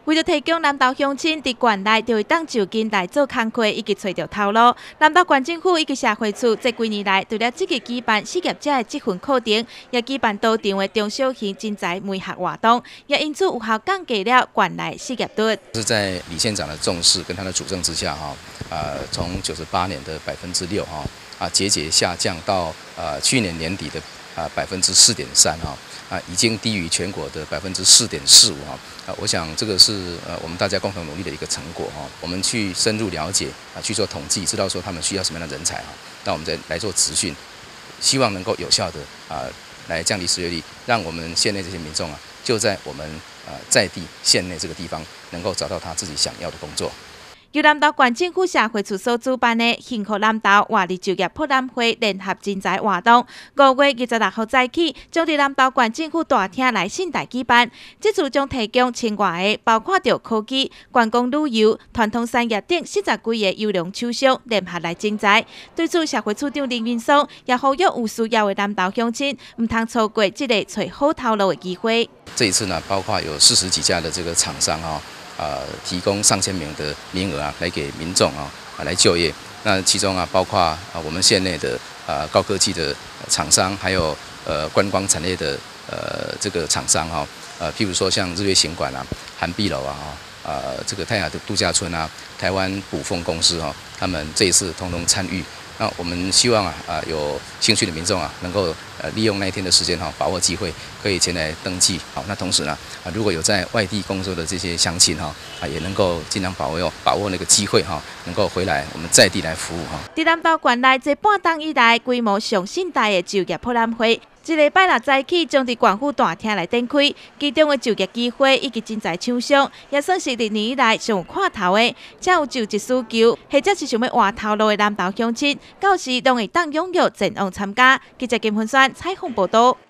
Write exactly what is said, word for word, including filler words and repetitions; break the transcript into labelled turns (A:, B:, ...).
A: 为了提供南投乡亲伫县内就会当就近来做工课以及找到头路，南投县政府以及社会处这几年来，除了积极举办失业者的积分课程，也举办多场的中小型人才媒合活动，也因此有效降低了县内失业率。
B: 是在李县长的重视跟他的主政之下，哈，呃，从九十八年的百分之六，哈，啊，节节下降到呃去年年底的啊百分之四点三，哈。啊，已经低于全国的百分之四点四五哈。啊，我想这个是呃我们大家共同努力的一个成果哈。我们去深入了解啊，去做统计，知道说他们需要什么样的人才哈。那我们再来做咨询，希望能够有效的啊来降低失业率，让我们县内这些民众啊，就在我们呃在地县内这个地方，能够找到他自己想要的工作。
A: 由南投县政府社会处所主办的“幸福南投活力就业博览会”联合人才活动，五月二十六号早起，将伫南投县政府大厅内盛大举办。这次将提供千外个，包括着科技、观光旅游、传统产业等四十几个优良厂商联合来竞才。对此，社会处长林云松也呼吁有需要的南投乡亲，唔通错过这个找好头路的机会。
B: 这一次呢，包括有四十几家的这个厂商哈。呃，提供上千名的名额啊，来给民众啊，啊来就业。那其中啊，包括啊我们县内的呃高科技的厂商，还有呃观光产业的呃这个厂商哈，呃譬如说像日月行馆啊、涵碧楼啊、呃这个泰雅的度假村啊、台湾捕风公司哈，他们这一次通通参与。那我们希望啊啊有兴趣的民众啊，能够呃利用那一天的时间哈，把握机会，可以前来登记。好，那同时呢啊，如果有在外地工作的这些乡亲哈啊，也能够尽量把握把握那个机会哈，能够回来我们在地来服务哈。
A: 伫南投县内这半冬以来规模上盛大的就业博览会，一礼拜六早起将伫县府大厅内展开，其中的就业机会以及人才厂商，也算是历年以来上有看头的。才有就职需求，或者是想要换头路的南投乡亲，到时拢会当踊跃前往参加。记者金坤山采访报道。